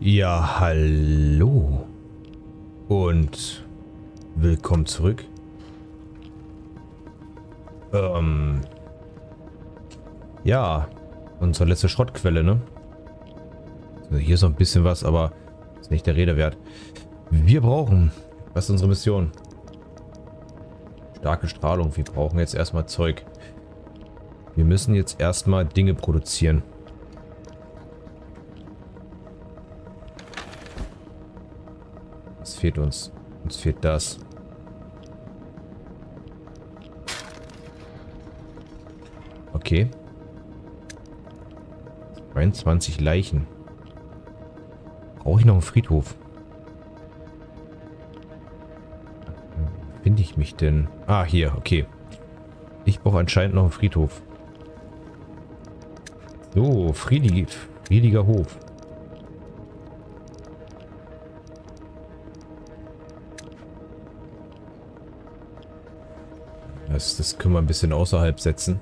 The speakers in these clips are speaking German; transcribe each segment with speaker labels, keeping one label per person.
Speaker 1: Ja, hallo und willkommen zurück. Ja, unsere letzte Schrottquelle, ne? Also hier ist noch ein bisschen was, aber ist nicht der Rede wert. Wir brauchen, was ist unsere Mission? Starke Strahlung, wir brauchen jetzt erstmal Zeug. Wir müssen jetzt erstmal Dinge produzieren. Was fehlt uns? Uns fehlt das. Okay. 22 Leichen. Brauche ich noch einen Friedhof? Wo finde ich mich denn? Ah, hier, okay. Ich brauche anscheinend noch einen Friedhof. So, friediger Hof. Das können wir ein bisschen außerhalb setzen.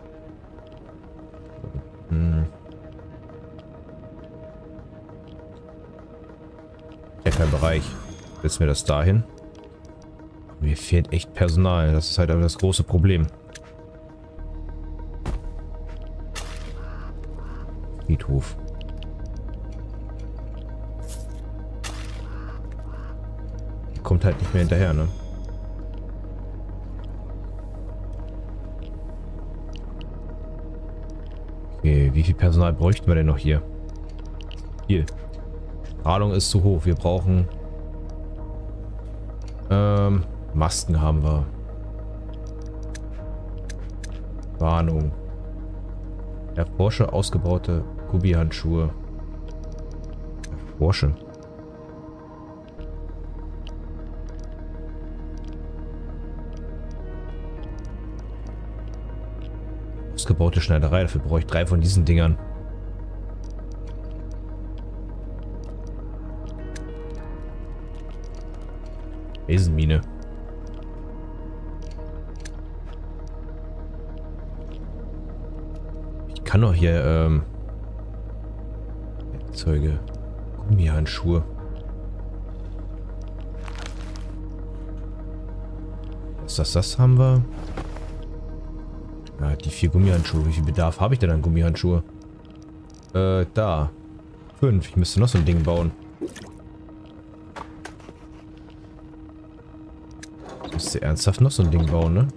Speaker 1: Ja, kein Bereich. Setzen wir das dahin. Mir fehlt echt Personal. Das ist halt aber das große Problem. Friedhof. Kommt halt nicht mehr hinterher, ne? Okay, wie viel Personal bräuchten wir denn noch hier? Viel. Strahlung ist zu hoch. Wir brauchen... Masken haben wir. Warnung. Erforsche ausgebaute Gummihandschuhe. Erforsche. Ausgebaute Schneiderei. Dafür brauche ich 3 von diesen Dingern. Eisenmine. Ich kann doch hier, Werkzeuge. Gummihandschuhe. Das haben wir. Ja, die 4 Gummihandschuhe. Wie viel Bedarf habe ich denn an Gummihandschuhe? Da. 5. Ich müsste noch so ein Ding bauen. Ich müsste ernsthaft noch so ein Ding bauen, ne?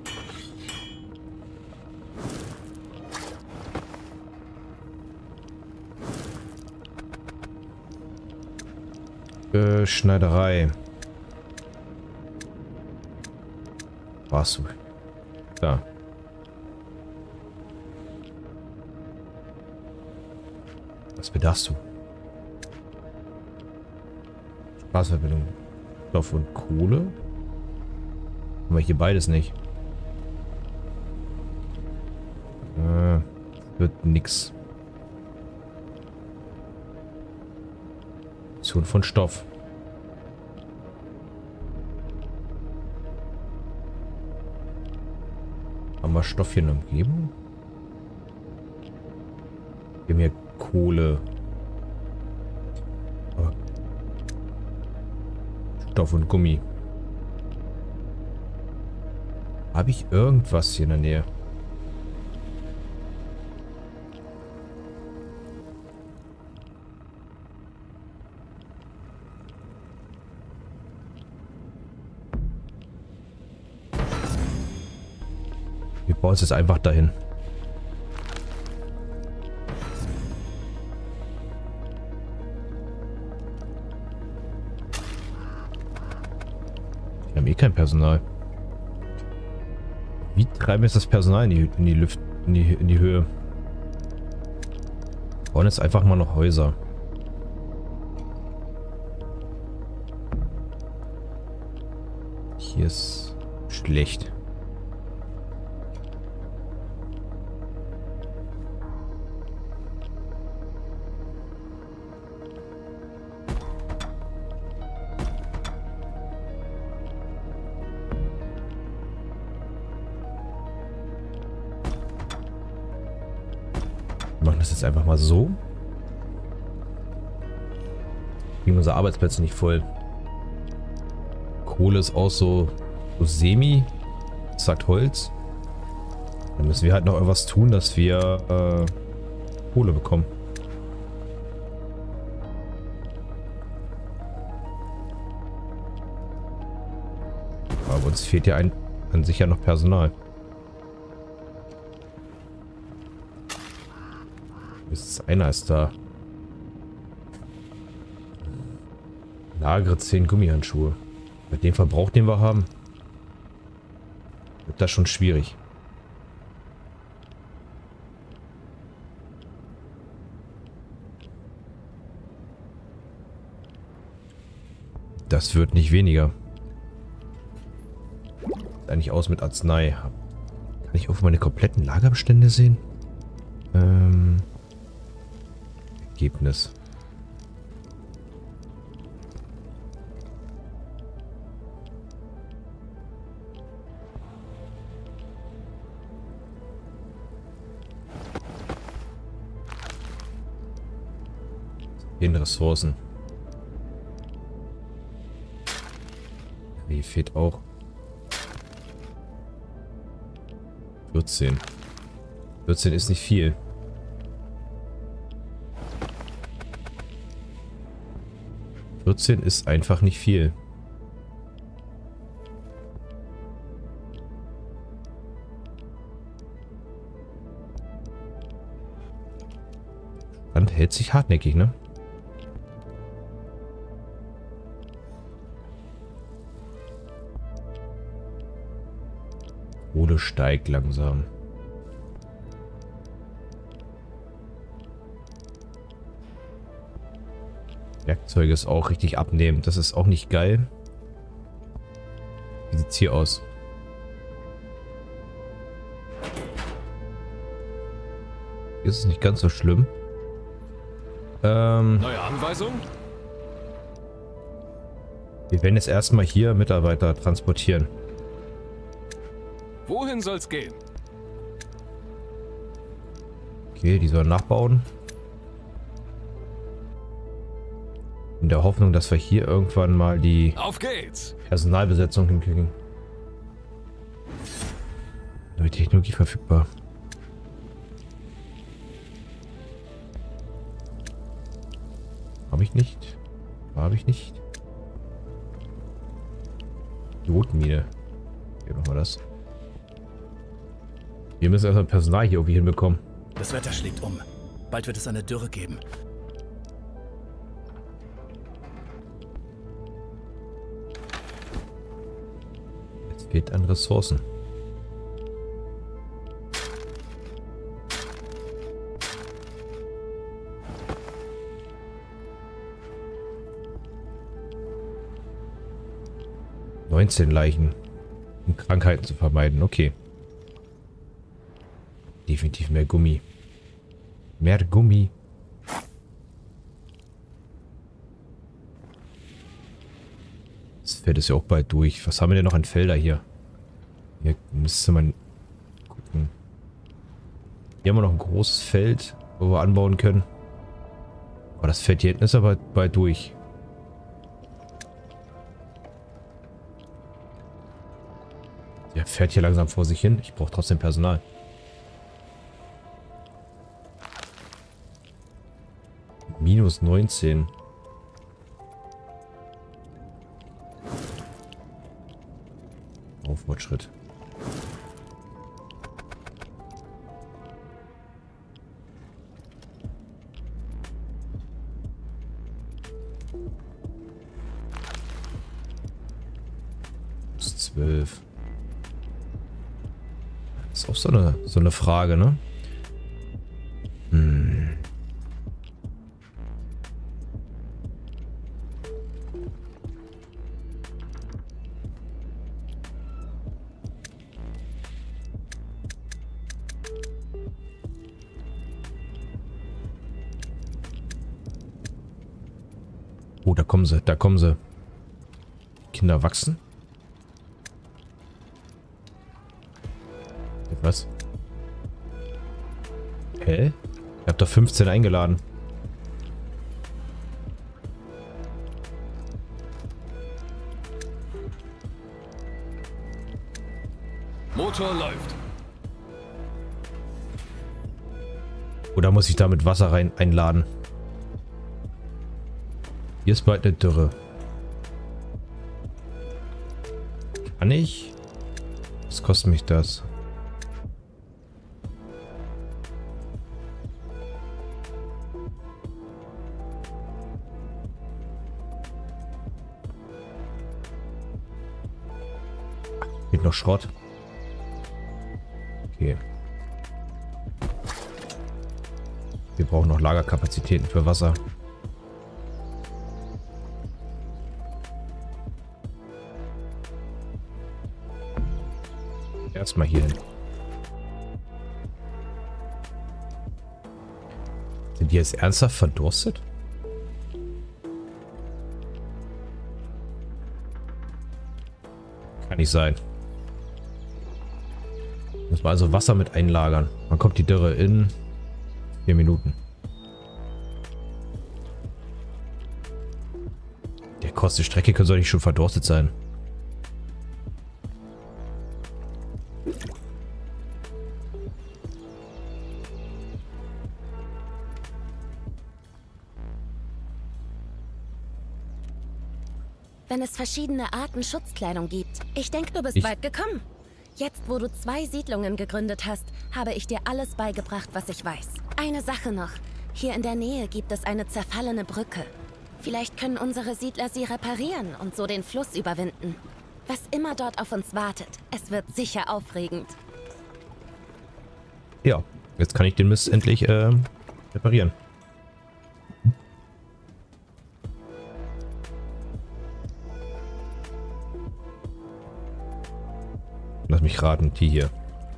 Speaker 1: Schneiderei. Warst du? Da. Was bedarfst du? Straßenverbindung. Stoff und Kohle? Haben wir hier beides nicht. Wird nix. Produktion von Stoff. Haben wir Stoff hier in der Umgebung? Wir haben hier Kohle. Aber Stoff und Gummi. Habe ich irgendwas hier in der Nähe? Wir bauen es jetzt einfach dahin. Wir haben eh kein Personal. Wie treiben wir jetzt das Personal in die Höhe? Wir bauen jetzt einfach mal noch Häuser. Hier ist schlecht. Wir machen das jetzt einfach mal so. Kriegen unsere Arbeitsplätze nicht voll. Kohle ist auch so semi. Das sagt Holz. Dann müssen wir halt noch irgendwas tun, dass wir Kohle bekommen. Aber uns fehlt ja an sich ja noch Personal. Einer ist da. Lagere 10 Gummihandschuhe. Mit dem Verbrauch, den wir haben, wird das schon schwierig. Das wird nicht weniger. Sieht eigentlich aus mit Arznei. Kann ich auch meine kompletten Lagerbestände sehen? Ergebnis. In Ressourcen. Hier fehlt auch 14. 14 ist nicht viel. Ist einfach nicht viel. Land hält sich hartnäckig, ne? Kohle steigt langsam. Werkzeuge ist auch richtig abnehmend. Das ist auch nicht geil. Wie sieht es hier aus? Hier ist es nicht ganz so schlimm.
Speaker 2: Neue Anweisung?
Speaker 1: Wir werden jetzt erstmal hier Mitarbeiter transportieren.
Speaker 2: Wohin soll's gehen?
Speaker 1: Okay, die sollen nachbauen. In der Hoffnung, dass wir hier irgendwann mal die
Speaker 2: Auf geht's!
Speaker 1: Personalbesetzung hinkriegen. Neue Technologie verfügbar. Habe ich nicht. Habe ich nicht. Jodmine. Hier machen wir das. Wir müssen erstmal Personal hier irgendwie hinbekommen.
Speaker 3: Das Wetter schlägt um. Bald wird es eine Dürre geben.
Speaker 1: Es fehlt an Ressourcen. Leichen, um Krankheiten zu vermeiden. Okay. Definitiv mehr Gummi. Mehr Gummi. Das Feld ist ja auch bald durch. Was haben wir denn noch an Felder hier? Hier müsste man gucken. Hier haben wir noch ein großes Feld, wo wir anbauen können. Aber das Feld hier hinten ist aber bald durch. Der fährt hier langsam vor sich hin. Ich brauche trotzdem Personal. Minus 19. Fortschritt. Plus 12. Das ist auch so eine Frage, ne? Oh, da kommen sie, da kommen sie. Kinder wachsen. Was? Hä? Ich hab doch 15 eingeladen.
Speaker 3: Motor läuft.
Speaker 1: Oder muss ich da mit Wasser rein einladen? Hier ist bald eine Dürre. Kann ich? Was kostet mich das? Geht noch Schrott. Okay. Wir brauchen noch Lagerkapazitäten für Wasser. Erstmal hier hin. Sind die jetzt ernsthaft verdurstet? Kann nicht sein. Muss man also Wasser mit einlagern. Wann kommt die Dürre? In 4 Minuten. Der kurze Strecke könnte doch nicht schon verdurstet sein.
Speaker 2: Wenn es verschiedene Arten Schutzkleidung gibt. Ich denke, du bist weit gekommen. Jetzt, wo du 2 Siedlungen gegründet hast, habe ich dir alles beigebracht, was ich weiß. Eine Sache noch. Hier in der Nähe gibt es eine zerfallene Brücke. Vielleicht können unsere Siedler sie reparieren und so den Fluss überwinden. Was immer dort auf uns wartet, es wird sicher aufregend.
Speaker 1: Ja, jetzt kann ich den Mist endlich reparieren. Lass mich raten, die hier.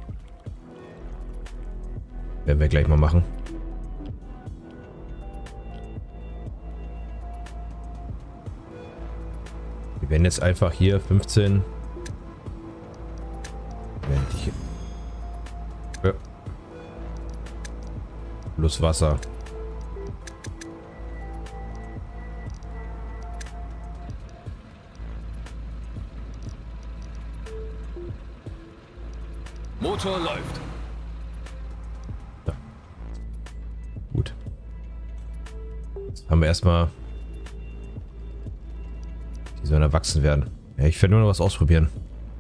Speaker 1: Werden wir gleich mal machen. Wir werden jetzt einfach hier 15. Ja. Plus Wasser.
Speaker 3: Motor läuft.
Speaker 1: Ja. Gut. Jetzt haben wir erstmal. Die sollen erwachsen werden. Ja, ich werde nur noch was ausprobieren.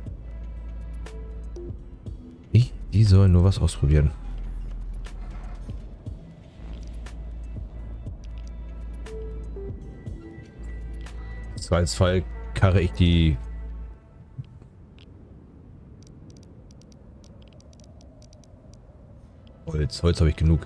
Speaker 1: Die sollen nur was ausprobieren. Im Zweifelsfall karre ich die. Holz habe ich genug.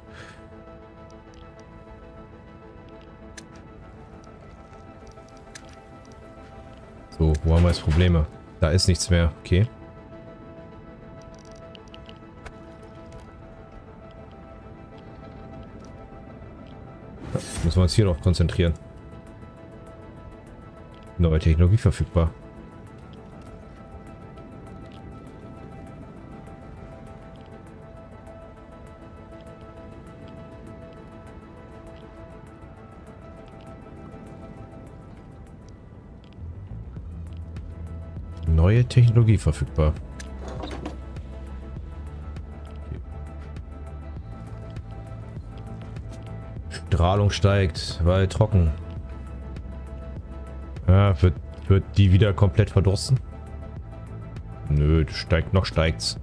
Speaker 1: So, wo haben wir jetzt Probleme? Da ist nichts mehr. Okay. Ja, müssen wir uns hier noch konzentrieren. Neue Technologie verfügbar. Neue Technologie verfügbar. Okay. Strahlung steigt, weil trocken. Ja, wird die wieder komplett verdursten? Nö, steigt, noch steigt's.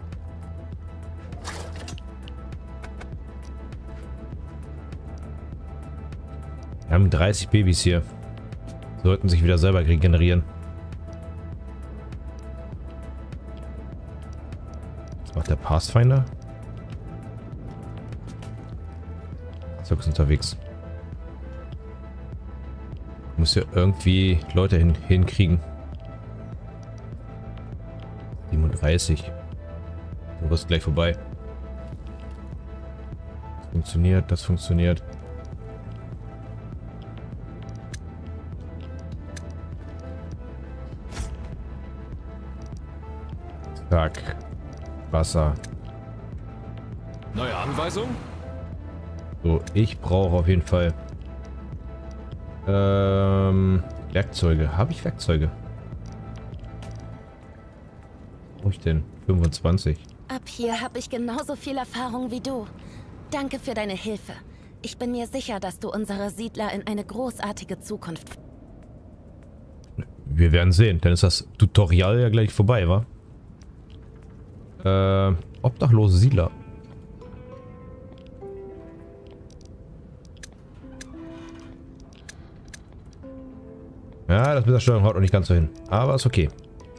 Speaker 1: Wir haben 30 Babys hier. Sollten sich wieder selber regenerieren. Der Pathfinder? Zirkus unterwegs. Muss ja irgendwie Leute hinkriegen. 37. Du wirst gleich vorbei. Das funktioniert, das funktioniert. Zack. Wasser.
Speaker 3: Neue Anweisung?
Speaker 1: So, ich brauche auf jeden Fall Werkzeuge. Habe ich Werkzeuge? brauche ich denn? 25.
Speaker 2: Ab hier habe ich genauso viel Erfahrung wie du. Danke für deine Hilfe. Ich bin mir sicher, dass du unsere Siedler in eine großartige Zukunft...
Speaker 1: Wir werden sehen, dann ist das Tutorial ja gleich vorbei, wa? Obdachlose Siedler. Ja, das mit der Steuerung haut noch nicht ganz so hin. Aber ist okay.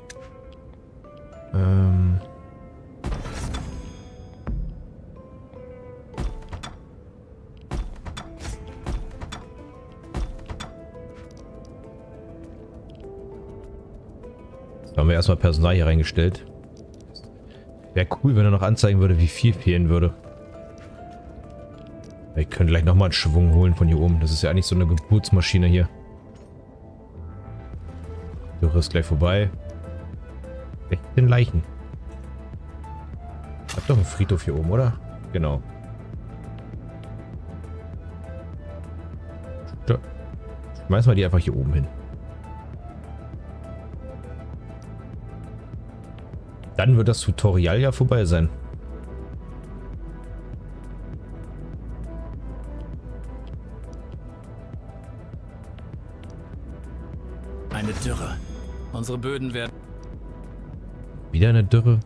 Speaker 1: Jetzt haben wir erstmal Personal hier reingestellt. Wäre cool, wenn er noch anzeigen würde, wie viel fehlen würde. Wir können gleich nochmal einen Schwung holen von hier oben. Das ist ja eigentlich so eine Geburtsmaschine hier. Dürre ist gleich vorbei. 16 Leichen. Hab doch einen Friedhof hier oben, oder? Genau. Schmeiß mal die einfach hier oben hin. Dann wird das Tutorial ja vorbei sein.
Speaker 4: Eine Dürre. Unsere Böden werden...
Speaker 1: Wieder eine Dürre.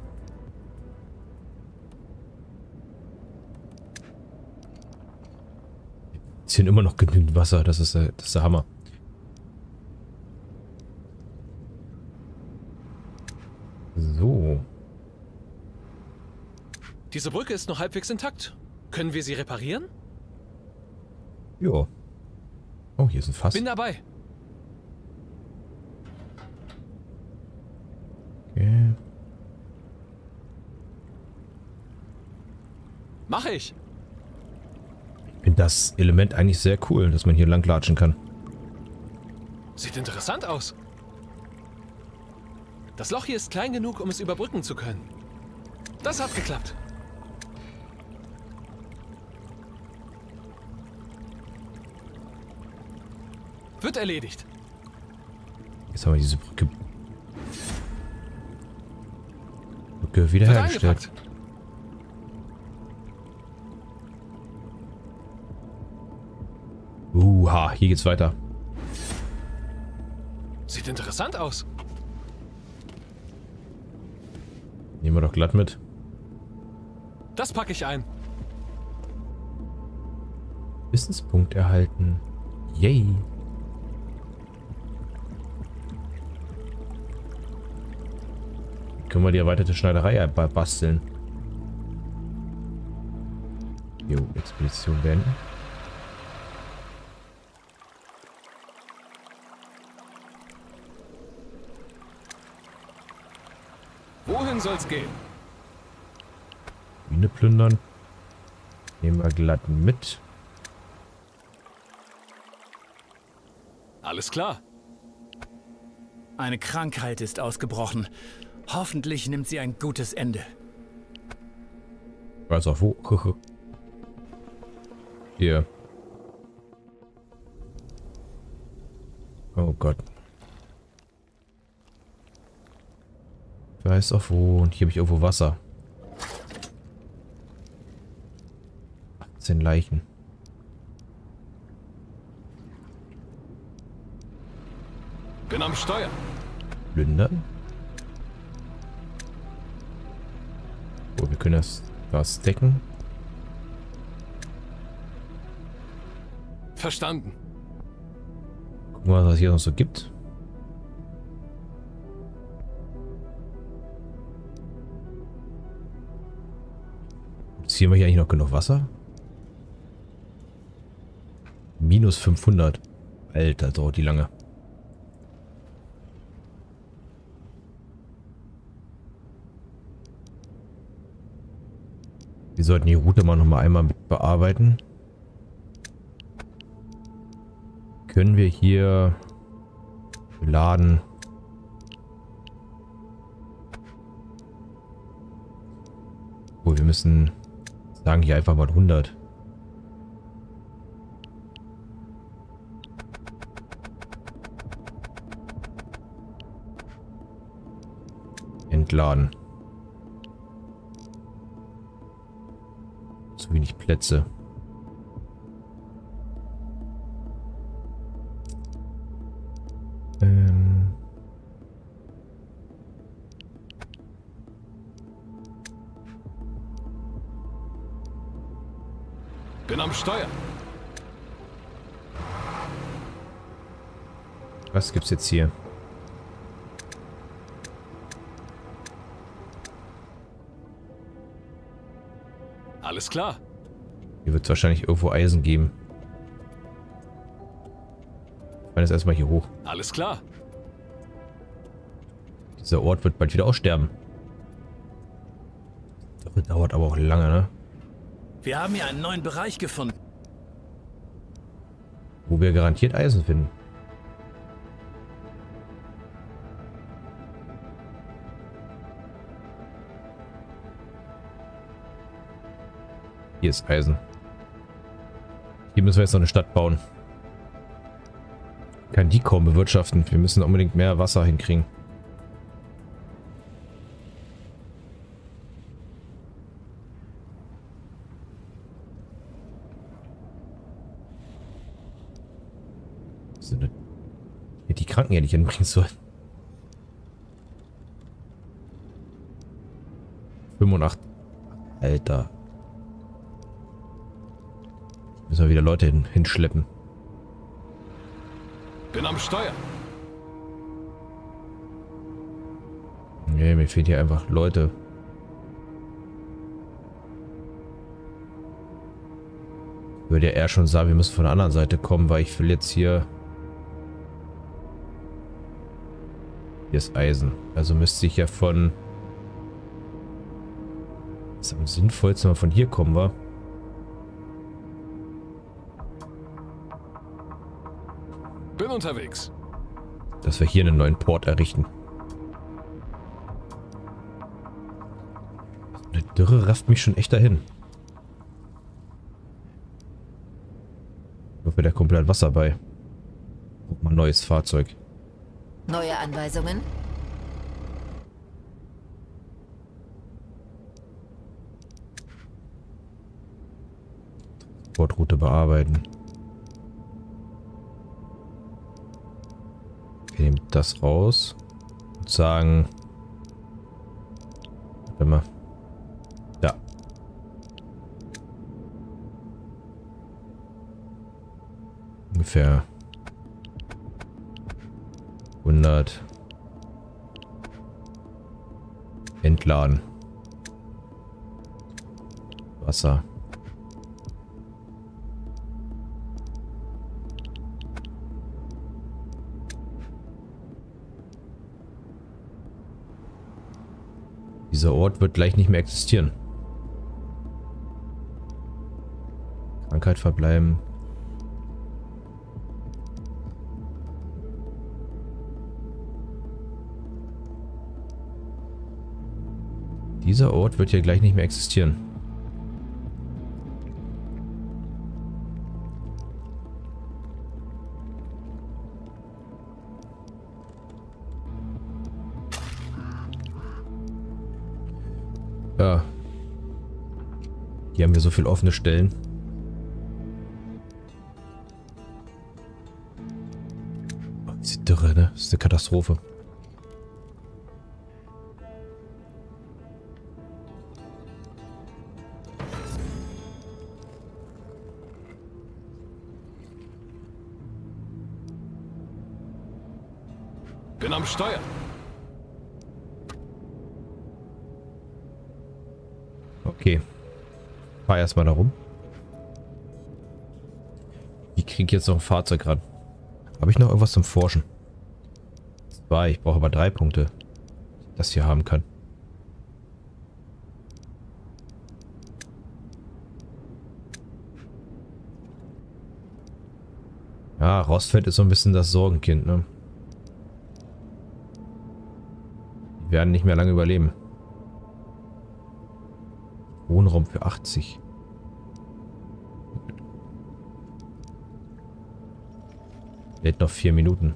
Speaker 1: Ist hier immer noch genügend Wasser. Das ist der Hammer. So.
Speaker 3: Diese Brücke ist noch halbwegs intakt. Können wir sie reparieren?
Speaker 1: Jo. Oh, hier ist ein Fass.
Speaker 3: Bin dabei.
Speaker 1: Okay.
Speaker 3: Mache ich.
Speaker 1: Ich finde das Element eigentlich sehr cool, dass man hier lang latschen kann.
Speaker 3: Sieht interessant aus. Das Loch hier ist klein genug, um es überbrücken zu können. Das hat geklappt. Wird erledigt.
Speaker 1: Jetzt haben wir diese Brücke wiederhergestellt. Hier geht's weiter.
Speaker 3: Sieht interessant aus.
Speaker 1: Nehmen wir doch glatt mit.
Speaker 3: Das packe ich ein.
Speaker 1: Wissenspunkt erhalten. Yay. Können wir die erweiterte Schneiderei basteln. Jo, Expedition beenden.
Speaker 3: Wohin soll's gehen?
Speaker 1: Biene plündern. Nehmen wir glatt mit.
Speaker 3: Alles klar.
Speaker 4: Eine Krankheit ist ausgebrochen. Hoffentlich nimmt sie ein gutes Ende.
Speaker 1: Weiß auch wo. Hier. Oh Gott. Weiß auch wo. Und hier habe ich irgendwo Wasser. 18 Leichen.
Speaker 3: Bin am Steuer.
Speaker 1: Plündern. Oh, wir können das decken.
Speaker 3: Verstanden.
Speaker 1: Gucken wir mal, was es hier noch so gibt. Ziehen wir hier eigentlich noch genug Wasser? Minus 500. Alter, dauert die lange. Wir sollten die Route mal noch mal einmal mit bearbeiten. Können wir hier laden? Oh, wir müssen sagen hier einfach mal 100. Entladen. Zu wenig Plätze.
Speaker 3: Bin am Steuer.
Speaker 1: Was gibt's jetzt hier?
Speaker 3: Alles klar.
Speaker 1: Hier wird es wahrscheinlich irgendwo Eisen geben. Ich meine jetzt erstmal hier hoch.
Speaker 3: Alles klar.
Speaker 1: Dieser Ort wird bald wieder aussterben. Das dauert aber auch lange, ne?
Speaker 4: Wir haben hier einen neuen Bereich gefunden.
Speaker 1: Wo wir garantiert Eisen finden. Hier ist Eisen. Hier müssen wir jetzt noch eine Stadt bauen. Kann die kaum bewirtschaften. Wir müssen unbedingt mehr Wasser hinkriegen. Die Kranken ja nicht hinbringen sollen. 85. Alter. Müssen wir wieder Leute hinschleppen.
Speaker 3: Bin am Steuer.
Speaker 1: Nee, mir fehlen hier einfach Leute. Ich würde ja eher schon sagen, wir müssen von der anderen Seite kommen, weil ich will jetzt hier... Hier ist Eisen. Also müsste ich ja von... Das ist am sinnvollsten, wenn wir von hier kommen, wa?
Speaker 3: Bin unterwegs.
Speaker 1: Dass wir hier einen neuen Port errichten. Eine Dürre rafft mich schon echt dahin. Ich hoffe, der Kumpel hat Wasser bei. Guck mal, neues Fahrzeug.
Speaker 5: Neue Anweisungen?
Speaker 1: Transportroute bearbeiten. Wir nehmen das raus und sagen... Warte mal. Ja. Ungefähr 100 entladen. Wasser. Dieser Ort wird gleich nicht mehr existieren. Krankheit verbleiben. Dieser Ort wird hier gleich nicht mehr existieren. Ja. Hier haben wir so viel offene Stellen. Oh, diese Dürre, ne? Das ist eine Katastrophe.
Speaker 3: Bin am Steuer.
Speaker 1: Okay. Fahr erstmal da rum. Ich kriege jetzt noch ein Fahrzeug ran. Habe ich noch irgendwas zum Forschen? 2. Ich brauche aber 3 Punkte. Dass ich das hier haben kann. Ja, Rostfeld ist so ein bisschen das Sorgenkind, ne? Die werden nicht mehr lange überleben. Wohnraum für 80. Lädt noch 4 Minuten.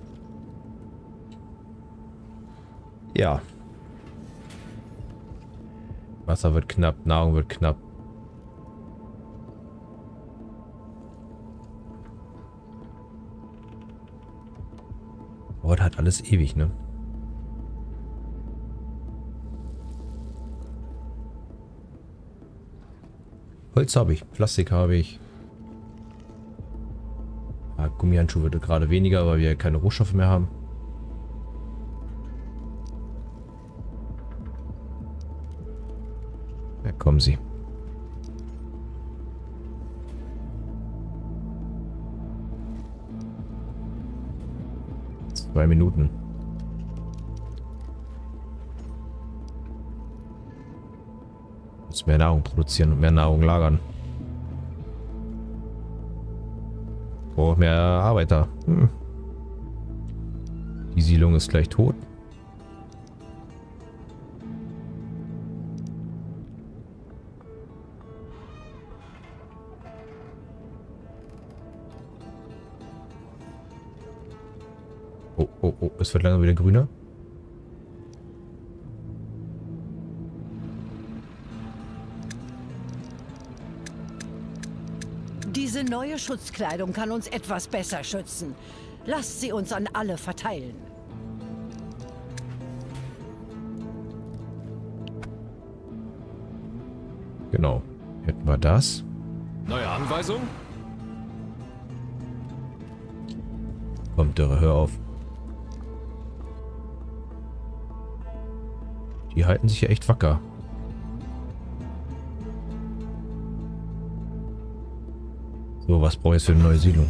Speaker 1: Ja. Wasser wird knapp, Nahrung wird knapp. Dauert halt alles ewig, ne? Holz habe ich, Plastik habe ich. Ja, Gummihandschuhe wird gerade weniger, weil wir keine Rohstoffe mehr haben. Ja, kommen Sie. Zwei Minuten. Muss mehr Nahrung produzieren und mehr Nahrung lagern. Braucht mehr Arbeiter. Die Siedlung ist gleich tot. Oh, oh, oh, es wird langsam wieder grüner.
Speaker 6: Diese neue Schutzkleidung kann uns etwas besser schützen. Lasst sie uns an alle verteilen.
Speaker 1: Genau. Hätten wir das.
Speaker 3: Neue Anweisung?
Speaker 1: Komm, Dürre, hör auf. Die halten sich ja echt wacker. So, was brauche ich jetzt für eine neue Siedlung?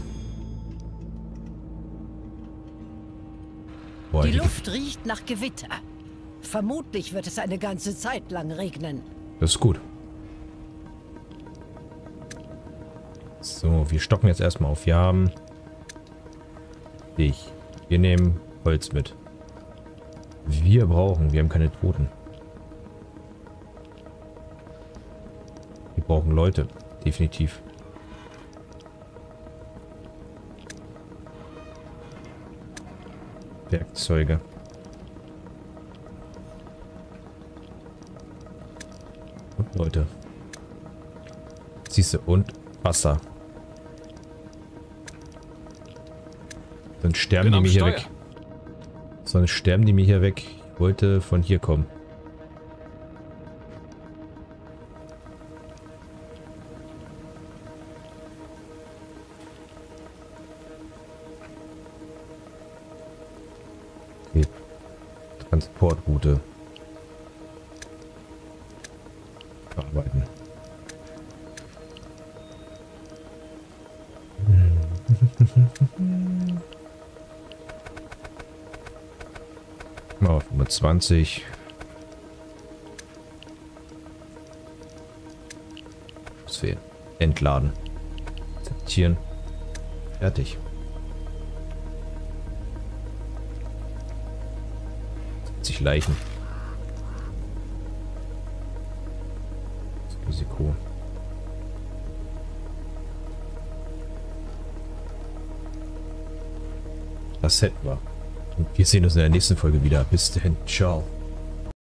Speaker 1: Boah,
Speaker 6: Die Luft riecht nach Gewitter. Vermutlich wird es eine ganze Zeit lang regnen.
Speaker 1: Das ist gut. So, wir stocken jetzt erstmal auf. Wir haben dich. Wir nehmen Holz mit. Wir haben keine Toten. Wir brauchen Leute. Definitiv. Werkzeuge. Und Leute. Siehst du, und Wasser. Sonst sterben die mir hier weg. Sonst sterben die mir hier weg. Ich wollte von hier kommen. Okay. Transportroute. Bearbeiten. Mal auf 25. Was fehlt? Entladen. Akzeptieren. Fertig. Sich Leichen. Das Risiko. Das hätten wir. Und wir sehen uns in der nächsten Folge wieder. Bis dahin. Ciao.